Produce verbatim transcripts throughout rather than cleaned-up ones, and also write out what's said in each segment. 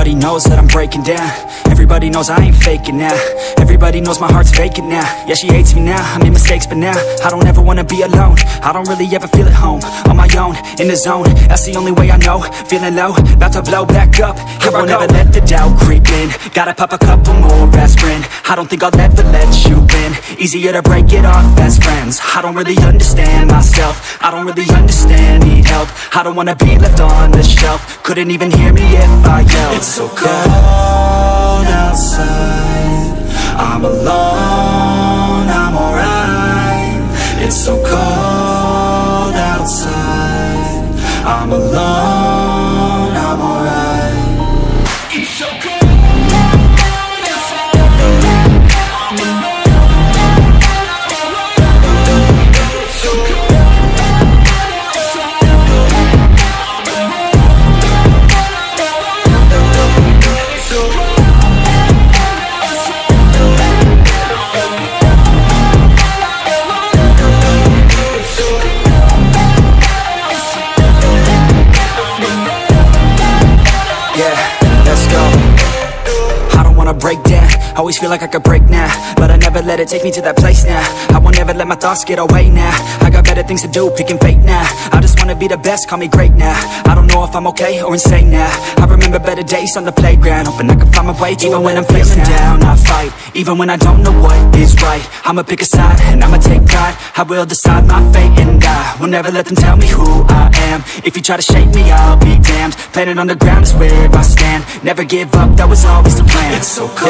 Everybody knows that I'm breaking down. Everybody knows I ain't faking now. Everybody knows my heart's vacant now. Yeah, she hates me now, I made mistakes, but now I don't ever wanna be alone. I don't really ever feel at home. On my own, in the zone, that's the only way I know. Feeling low, about to blow back up. Here I won't ever let the doubt creep in. Gotta pop a couple more aspirin. I don't think I'll ever let you in. Easier to break it off best friends. I don't really understand myself. I don't really understand, need help. I don't wanna be left on the shelf. Couldn't even hear me if I yelled. It's so cold outside, I'm alone, I'm alright. It's so cold outside, I'm alone, I'm alright. It's so cold. Break down, always feel like I could break now, but I never let it take me to that place now. I won't ever let my thoughts get away now. I got better things to do, picking fate now. I just wanna be the best, call me great now. I don't know if I'm okay or insane now. I remember better days on the playground, hoping I can find my way to even when I'm feeling down, I fight, even when I don't know what is right. I'ma pick a side, and I'ma take pride. I will decide my fate and I will never let them tell me who I am. If you try to shake me, I'll be damned. Planet on the ground is where I stand. Never give up, that was always the plan. It's so cold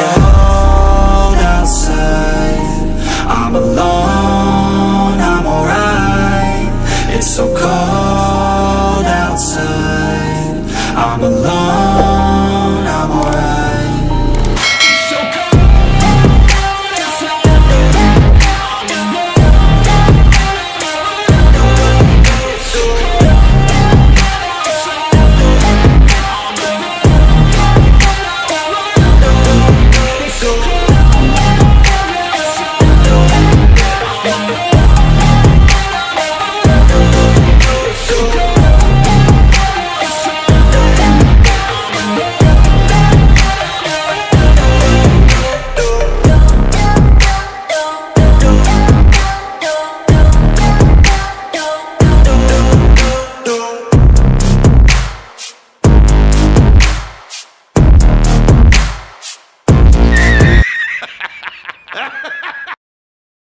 outside, I'm alone, I'm alright. It's so cold outside, I'm alone, I'm alright. Ha ha ha!